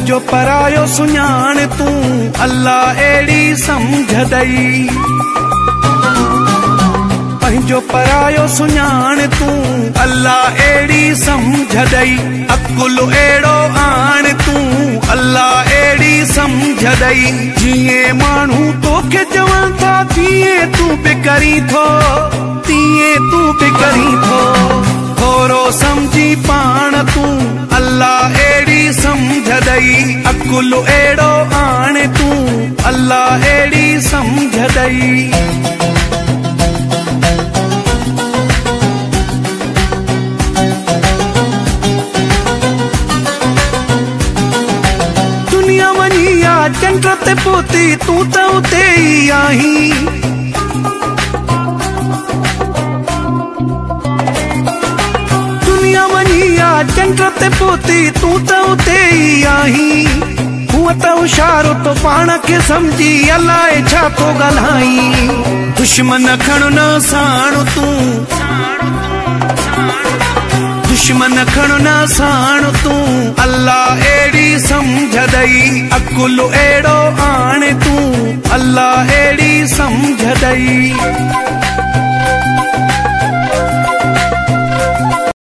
पंहिंजो परायो सुञाण तूं अल्लाह अहिड़ी समझ ॾई। पंहिंजो परायो सुञाण तूं अल्लाह अहिड़ी समझ ॾई। अकुल अहिड़ो आण तूं अल्लाह अहिड़ी समझ ॾई। जीअं माण्हू तोखे चवनि था तीअं तूं बि करीं थो, तीअं तूं बि करीं थो। थोरो समझी पाण तूं अल्लाह अहिड़ी समझ ॾई। अकुल अहिड़ो आण तूं अल्लाह अहिड़ी समझ ॾई। दुनिया वञी आ चंड ते पहुती तूं त उते ई आहीं। दुनिया वञी आ चंड ते पहुती तूं त उते ई आहीं। हूअं त होशियारो तो पाण खे समझी अलाए छा तो ॻाल्हाई। दुश्मन खण न साण तूं, दुश्मन खण न साण तूं अल्लाह अहिड़ी समझ ॾई। अकुल अहिड़ो आण तूं अल्लाह अहिड़ी समझ ॾई।